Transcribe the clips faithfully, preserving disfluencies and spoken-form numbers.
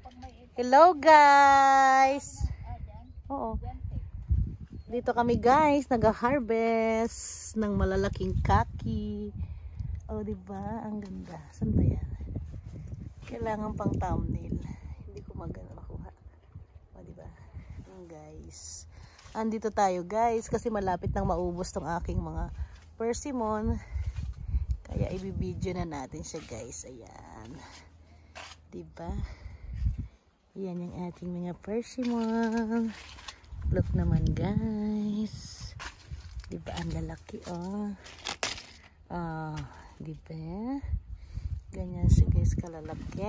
Hello guys. Oo. Dito kami guys, nag-harvest ng malalaking kaki. Oh, di ba? Ang ganda. Saan ba yan? Kailangan pang thumbnail. Hindi ko magana makuha. Oh, di ba? Ayan guys. Andito tayo guys kasi malapit nang maubos tong aking mga persimmon. Kaya i-video na natin siya guys. Ayan. Di ba? Ayan yung ating mga persimmon. Look naman guys. Di ba ang lalaki oh. Ah, di ba? Ganyan siya guys kalalaki.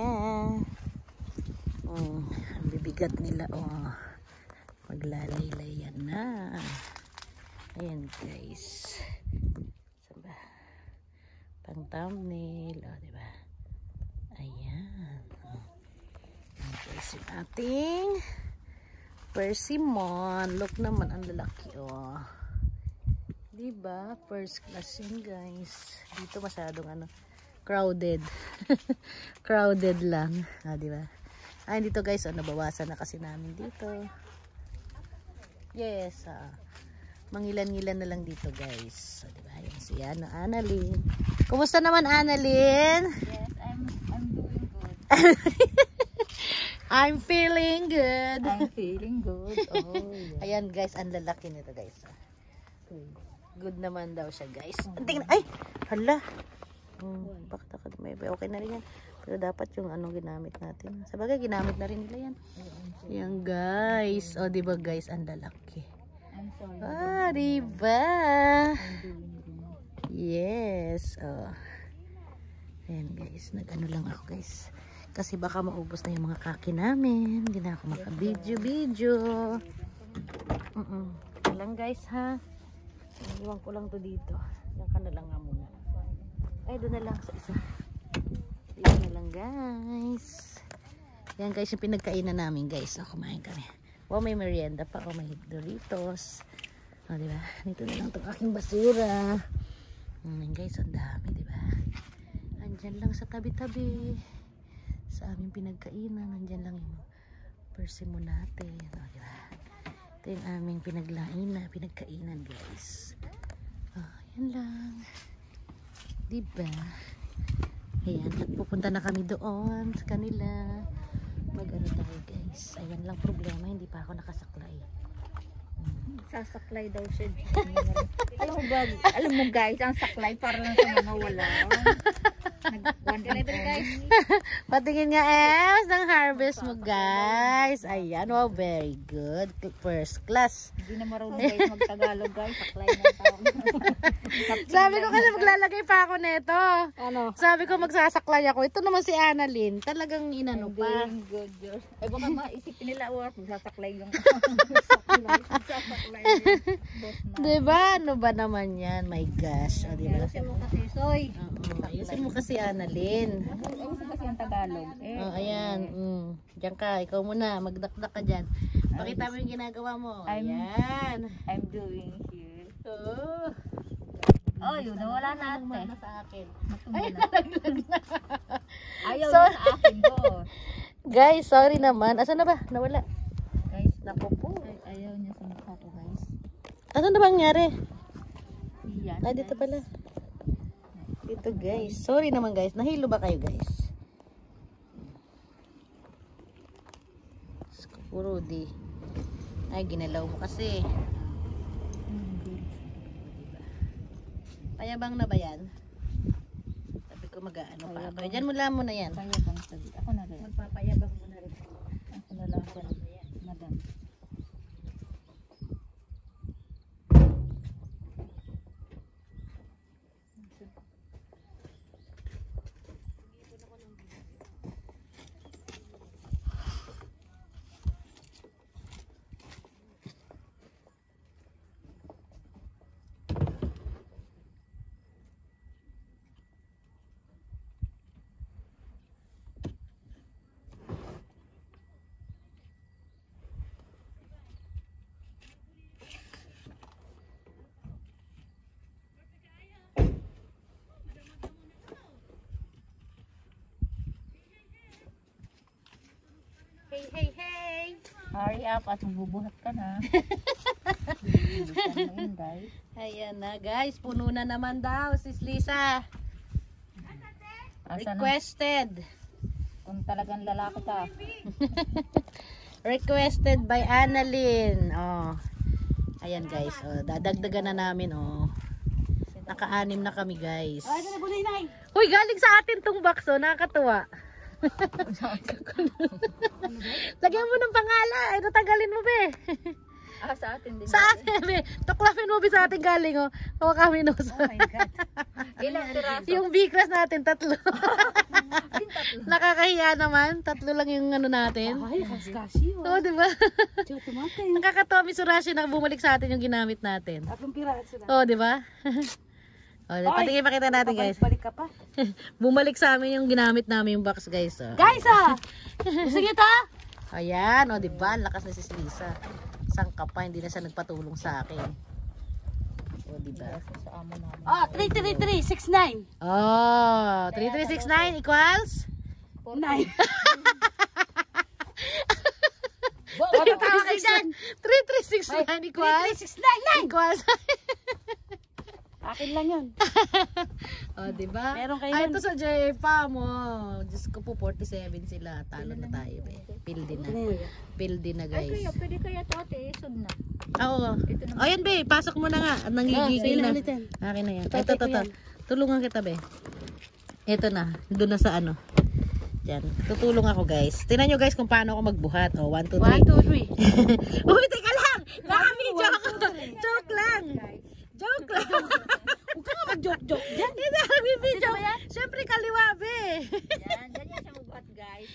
Um, ang bibigat nila oh. Maglalaylayan na. Ayan guys. Saba. Pang thumbnail oh, di ba? Ayan. Ayan guys yung ating persimmon. Look naman ang lalaki oh. Diba? First class yun guys. Dito masyadong ano, crowded. Crowded lang. Ah, diba? Ah, dito guys, oh, nabawasan na kasi namin dito. Yes, ah. Mangilan-ngilan na lang dito guys. So, diba? Yan si ano, Annalyn. Kumusta naman Annalyn? Yes, I'm, I'm doing good. I'm feeling good. I'm feeling good. Oh, yeah. Ayan guys, ang lalaki nito guys. Good naman daw siya guys. Tingnan, ay, hala. Hmm, bakit ako may okay na rin yan. Pero dapat yung ano ginamit natin. Sa bagay, ginamit na rin nila yan. Ayan guys. O, diba guys, ang lalaki. I'm sorry. Ah, diba? Yes. Oh. Ayan guys, nag-ano lang ako guys. Kasi baka maubos na yung mga kaki namin. Hindi na ako maka-video-video. Uh -uh. Lang guys ha. Iwan ko lang to dito. Yan ka na lang nga muna. Ay, doon na lang sa isa. Dito na lang guys. Yan guys yung pinagkainan namin guys. O, kumain kami. O, may merienda pa. O, may Doritos. O, diba? Dito na lang itong aking basura. Ayan guys, ang dami, diba? Andyan lang sa tabi-tabi. Sa aming pinagkainan. Andyan lang yung persimmon natin. O, diba? Ito yung aming pinaglainan, pinagkainan guys. Oh, yan lang. Diba? Ayan, at pupunta na kami doon sa kanila. Mag-ano tayo guys. Ayan lang problema, hindi pa ako nakasaklay. Hmm. Sasaklay daw siya. Alam mo ba, alam mo guys, ang saklay para lang sa mga wala. Guys. Patingin nga eh ng harvest mo guys. Ayan, wow, very good. First class. Hindi na marunong guys mag-Tagalog guys. Saklay na tao. Sabi ko kasi maglalagay pa ako nito. Ano? Sabi ko magsasaklay ako. Ito naman si Annalyn. Talagang inano pa. Good, good. Ay baka maisipin nila or magsasaklay yung sasaklay. Diba? Ano ba naman yan? My gosh. O, diba? Ayusin mo kasi, Soy. Uh, ayusin mo kasi Annalyn. Ayusin kasi ang Tagalog. Eh, oh, ayan. Mm. Diyan ka. Ikaw muna. Magdakdak ka dyan. Pakita mo yung ginagawa mo. I'm, ayan. I'm doing here. Oh. Oh, yun. Nawala na ate. Na sa akin. Ay, nalaglag na. ayaw So, na sa akin ko. Guys, sorry naman. Asan na ba? Nawala. Guys, naku po. Ay, ayaw niya sa mukha ko guys. Ano na bang nangyari? Yan, Ah, dito pala. Dito guys. Sorry naman guys. Nahilo ba kayo guys? Puro di. Ay, ginalaw mo kasi. Payabang na ba yan? Sabi ko mag-ano pa ako. Diyan mo lang muna yan. Payabang sabi. Ako na rin. Magpapayabang mo na rin. Ako na lang ako. Madam. Hurry up at magbubuhat ka na. Inday. Ayan na guys, puno na naman daw sis Lisa. Asa na? Requested. Kung talagang lalaki ka. Requested by Annalyn. Oh. Ayan guys, oh, dadagdagan na namin oh. Naka-anim na kami guys. Uy, galing sa atin tong box oh, nakakatuwa. Lagyan mo ng pangalan, ay natanggalin mo be. Ah, sa atin din. Sa atin be. Tuklapin mo be sa atin galing oh. Tawa kami no. Oh my God. Ilang piraso? Yung B-class natin, tatlo. Nakakahiya naman, tatlo lang yung ano natin. Ay, kaskasi. Oo, di ba? Tumatay. Nakakatawa, Mitsubishi na bumalik sa atin yung ginamit natin. Tatlong piraso na. Oo, di ba? Oh, patingin pakita natin guys. Balik ka pa. Bumalik sa amin yung ginamit namin yung box guys. Oh. Guys ah! Gusto niyo to? Ayan, oh, di ba? Lakas na si Lisa. Sangka pa, hindi na siya nagpatulong sa akin. Oh, di ba? Oh, three three three six nine. Oh, three three six nine equals nine. three three six nine equals three three six nine. equals Akin lang yun. oh, di ba? Meron kayo Ay, nun. ito sa J F A mo. Diyos ko po, forty-seven sila. Talo na tayo, eh. Pildi na. Pildi na, Ay, guys. kaya pwede kaya to ate, isod na. Oo. O, yan, be. Pasok mo na nga. Nangigigil na. Akin na yan. Ito, ito, ito. Tulungan kita, be. Ito na. Doon na sa ano. Diyan. Tutulong ako, guys. Tingnan nyo, guys, kung paano ako magbuhat. O, one, two, three. one, two, three. Uy, teka lang! Naka-video ako. Joke lang. Joke lang. Huwag ka nga mag-joke-joke dyan. Hindi, nag-video. Siyempre, kaliwa, be. Yan, ganyan siya magbuhat, guys.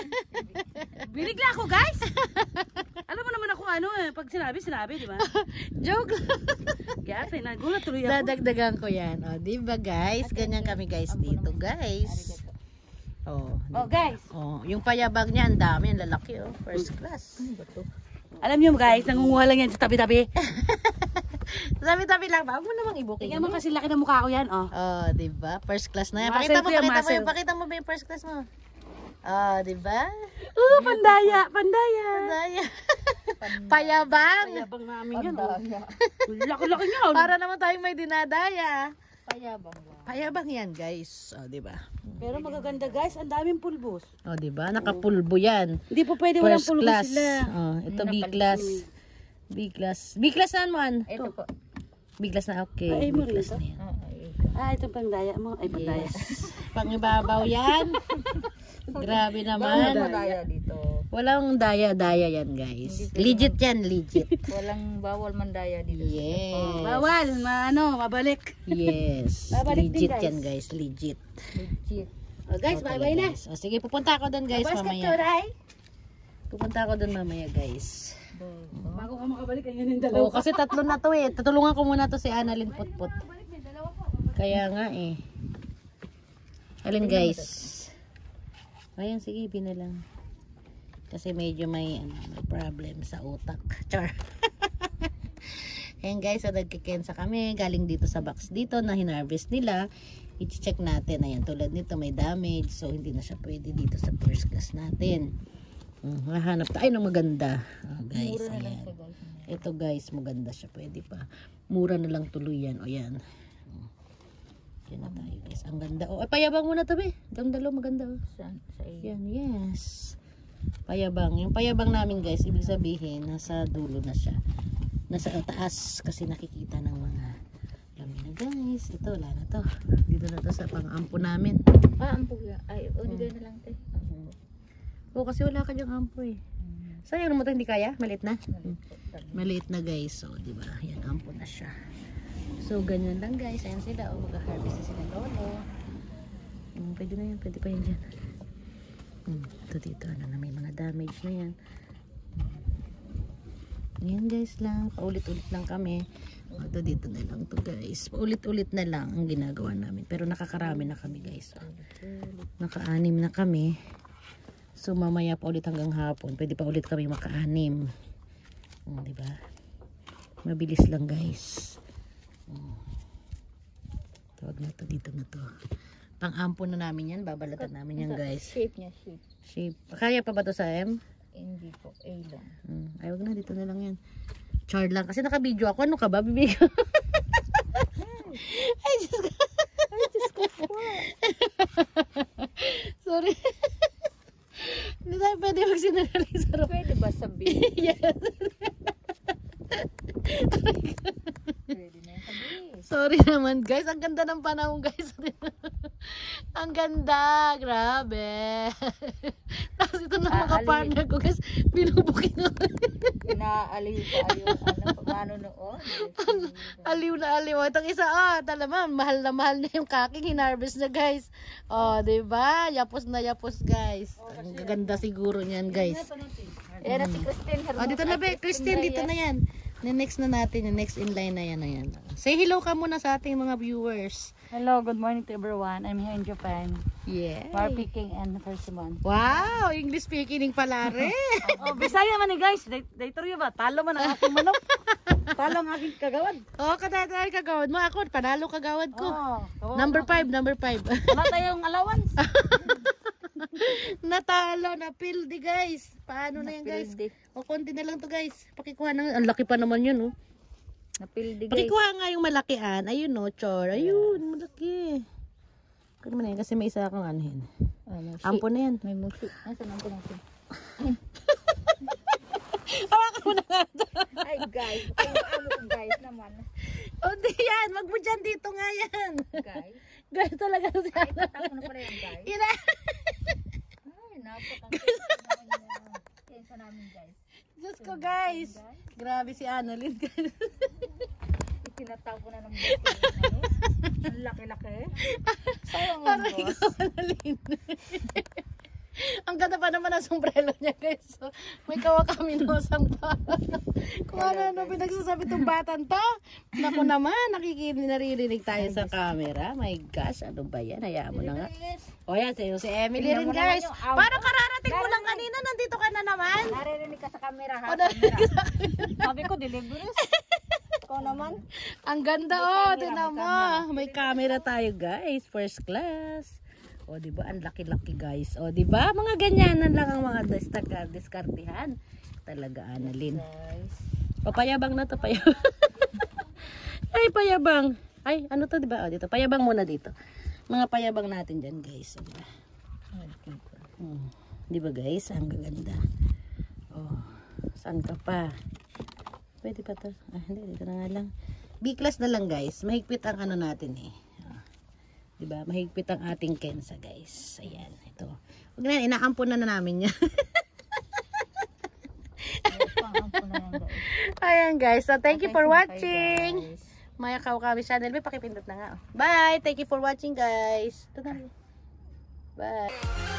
Binigla ako, guys. Alam mo naman ako ano eh, pag sinabi, sinabi, di ba? Joke lang. Kaya ate, nagulat tuloy ako. Dadagdagan ko yan. O, di ba, guys? Ganyan kami, guys, dito, guys. Oh, Oh, guys. Oh, yung payabag niya, ang dami, ang lalaki, oh. First class. Alam niyo guys, nangunguha lang yan sa tabi-tabi. Tabi-tabi lang ba? Huwag mo namang ibukin. Tingnan mo kasi laki ng mukha ko yan, oh. Oh, di ba? First class na yan. Muscle Pakita mo, ko yan, pakita mo muscle. yung, pakita mo ba yung first class mo? Oh, di ba? Oh, pandaya, pandaya. Daya. Payabang. Payabang namin yan, oh. Pandaya. Laki-laki niya, oh. Para naman tayong may dinadaya. Payabang ba? Payabang yan, guys. Oh, di ba? Pero magaganda guys, ang daming pulbos. Oh, di ba? Nakapulbo yan. Hindi po pwede walang First pulbos class. sila. Oh, ito B class. B class. B class saan mo, an? Ito po. B class na, okay. Ay, B mo rin class to? na yan. Ah, ay. Ah, itong pandaya mo. Ay, pandaya. Yes. Pangibabaw yan. Grabe Bawal naman. mandaya dito. Walang daya-daya yan, guys. Legit yan, legit. Walang bawal mandaya dito. Yes. Bawal, ma ano, mabalik. Yes. Babalik din, Legit guys. yan, guys. Legit. Legit. Oh, guys, Oh, bye-bye na. guys. Oh, sige, pupunta ako doon, guys, Basket mamaya. turay. Pupunta ako doon mamaya, guys. Bago ka makabalik, ayun yung Oo, dalawa. kasi tatlo na to eh. Tutulungan ko muna to si Annalyn Putput. Kaya nga eh. Alin, guys? Ayan, sige, binalang. Kasi medyo may, ano, may problem sa utak. Char. Ayan, guys, so nagkikensa kami. Galing dito sa box dito na hinarvest nila. I-check natin. Ayan, tulad nito may damage. So, hindi na siya pwede dito sa first class natin. Hmm, hahanap tayo ng maganda. Oh, guys, Mura na lang ayan. siya, guys. Ito, guys, maganda siya. Pwede pa. Mura na lang tuloy yan. O, yan. Yan na tayo, guys. Ang ganda. O, ay, payabang muna to, be. Ang dalaw, maganda. Oh. Saan? Sa iyo. Yan, yes. Payabang. Yung payabang namin, guys, ibig sabihin, nasa dulo na siya. Nasa taas kasi nakikita ng mga lami na, guys. Ito, wala na to. Dito na to sa pang-ampo namin. Ah, ang puya. Ay, o, hindi Hmm. na lang, te. O, kasi wala ka dyang ampo eh. Sayang naman to, hindi kaya? Maliit na? Maliit na, guys. So, di ba? Yan, ampo na siya. So, ganyan lang, guys. Ayan sila. O, mag-harvest na sila lolo. Hmm, pwede na yan. Pwede pa yan dyan. Hmm, ito dito. Ano na, may mga damage na yan. Ayan, guys lang. Paulit-ulit lang kami. O, ito dito na lang to, guys. Paulit-ulit na lang ang ginagawa namin. Pero nakakarami na kami, guys. O, naka-anim na kami. So, mamaya pa ulit hanggang hapon. Pwede pa ulit kami maka-anim. O, diba? Mabilis lang, guys. O. Tawag na to, dito na to. Pang-ampon na namin yan. Babalatan namin yan, guys. Shape niya, shape. Shape. Kaya pa ba to sa M? Hindi po, A lang. Hmm. Ay, wag na. Dito na lang yan. Char lang. Kasi naka-video ako. Ano ka ba, bibig ko? Ay, Diyos ko. Ay, Diyos ko po. Sorry. Hindi tayo pwede magsinungaling sa room. Pwede ba sabihin? Yes. Pwede na yung sabihin. Sorry naman guys, ang ganda ng panahon guys. Ang ganda, grabe. Tapos ito na mga Ah, partner ko guys, binubukin ako. Inaaliw pa yung ano, paano noon. Aliw na aliw. Itong isa, oh, talaman, mahal na mahal na yung kaking hinarvest na guys. Oh, diba? Yapos na yapos guys. Ang ganda siguro niyan guys. Eh, na si Christine Hermosa. Oh, dito na ba? Christine, dito na yan. Next na natin, yung next in line na yan, na yan. Say hello ka muna sa ating mga viewers. Hello, good morning to everyone. I'm here in Japan. Yeah. We're picking and persimmon. Wow, English speaking pala rin. Oh, Bisaya man ni guys. Daytor yun ba? Talo man ang aking manok. Talo ang aking kagawad. Oh, kadadal kagawad mo. Ako, panalo kagawad ko. Oh, kawawa Number na. five, number five. Wala tayong allowance. Natalo na pildi guys. Paano na yan guys? Napildi. O konti na lang to guys. Pakikuha na. Ang laki pa naman yun oh. Napildi guys. Pakikuha nga yung malakian. Ayun oh, chor. Ayun, malaki. Kaya naman yan kasi may isa akong anhin. Ano, si- Ampo na yan. May musi. Nasaan ang natin? Hawakan mo na nga ito. Ay guys, kung ano kung guys naman. O di yan, wag mo dyan dito nga yan. Guys. Guys talaga siya. Ay, patapon na pala yan guys. Ina. Ay, napakang naman yan. Yan sa namin guys. Diyos ko guys. Grabe si Annalyn guys. Itinataw ko na ng buti. Ano? Ang laki-laki. Sayang ang Aray boss. ko, Annalyn. Ang ganda pa naman ang sombrero niya guys. So, may kawakaminosang pa. Kung ano ano pinagsasabi itong batan to. Naku naman, nakikinig, naririnig tayo sa camera. My gosh, ano ba yan? Hayaan mo na nga. O yan, si, si Emily Tingnan rin mo guys. naman yung out. Parang kararating mo lang kanina, nandito ka na naman. Naririnig ka sa camera ha. O, narinig sa Sabi ko, deliveries. Ikaw naman. Ang ganda oh, tinan mo. May camera tayo guys, first class. O di ba, ang laki-laki guys. O di ba, mga ganyanan lang ang mga distar- diskartihan. Talaga Annalyn. Guys. O payabang na to, payabang. Ay, payabang. Ay, ano to di ba? O dito, payabang muna dito. Mga payabang natin diyan guys. O, di ba? Hmm. Di ba guys, ang gaganda. O, saan ka pa? Pwede pa to? Ah, hindi, dito na nga lang. B-class na lang guys. Mahigpit ang ano natin eh. Ah, diba? Mahigpit ang ating Kensa guys. Ayan, ito. Huwag na, inaampon na na namin yan. Ayan guys. So, thank you for watching. Maya Kawakami channel. May pakipindot na nga. Oh. Bye! Thank you for watching guys. Ito na. Bye!